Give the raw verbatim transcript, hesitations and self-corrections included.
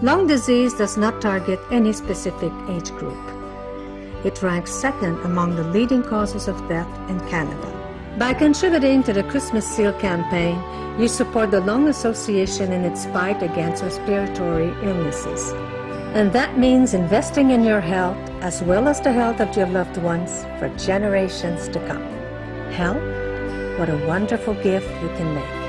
Lung disease does not target any specific age group. It ranks second among the leading causes of death in Canada. By contributing to the Christmas Seal campaign, you support the Lung Association in its fight against respiratory illnesses. And that means investing in your health as well as the health of your loved ones for generations to come. Health? What a wonderful gift you can make.